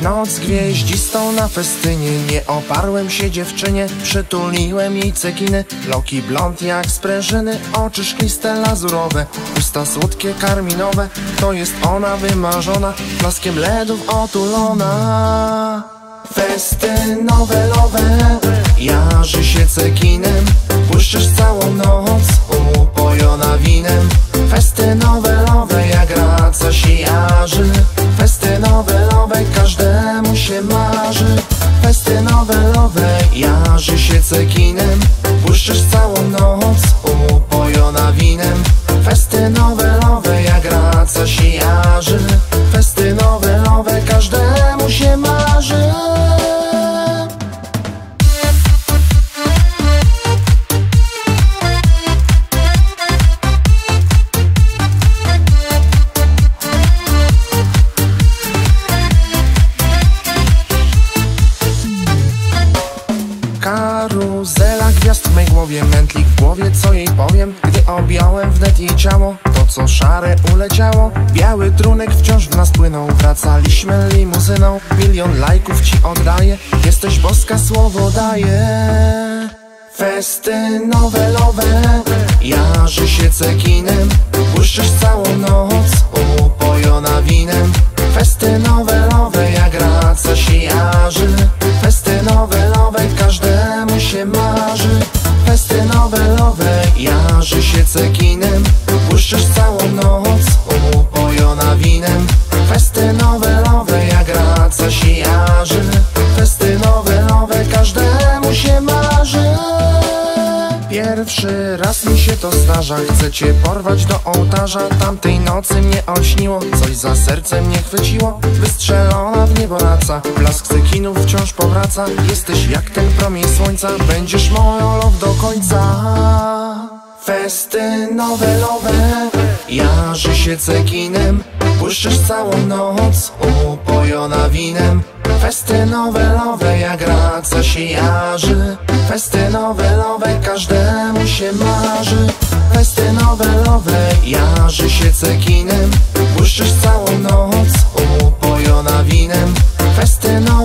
w noc gwieździstą na festynie. Nie oparłem się dziewczynie, przytuliłem jej cekiny. Loki blond jak sprężyny, oczy szkliste lazurowe, usta słodkie karminowe. To jest ona wymarzona, blaskiem ledów otulona. Festynowe lowe, jarzy się cekinem. Błyszczysz całą noc, upojona winem. Festynowe lowe, jak raca się jarzy. Festynowe lowe, każdemu się marzy. Festynowe lowe, jarzy się cekinem. Błyszczysz całą noc, upojona winem. Festynowe lowe, jak raca się jarzy. Festynowe lowe, każdemu się marzy. Karuzela gwiazd w mej głowie, mętlik w głowie, co jej powiem. Gdy objąłem wnet jej ciało, to co szare uleciało. Biały trunek wciąż w nas płynął, wracaliśmy limuzyną. Milion lajków ci oddaję, jesteś boska, słowo daję. Festynowe lowe, jarzy się cekinem. Błyszczysz całą noc, upojona winem. Festynowe lowe, jak raca się jarzy. Festynowe lowe, każdemu się marzy. Festynowe lowe, jarzy się cekinem. Błyszczysz całą noc, upojona winem. Festynowe lowe, jak raca się jarzy. Festynowe lowe, każdemu się marzy. Pierwszy raz mi się to zdarza, chcę cię porwać do ołtarza. Tamtej nocy mnie olśniło, coś za serce mnie chwyciło. Wystrzelona w niebo raca, blask cekinów wciąż powraca. Jesteś jak ten promień słońca, będziesz moją love do końca. Festynowe lowe, jarzy się cekinem. Błyszczysz całą noc, upojona winem. Festynowe lowe, jak raca się jarzy. Festynowe lowe, każdemu się marzy. Festynowe lowe, jarzy się cekinem. Błyszczysz całą noc, upojona winem. Festynowe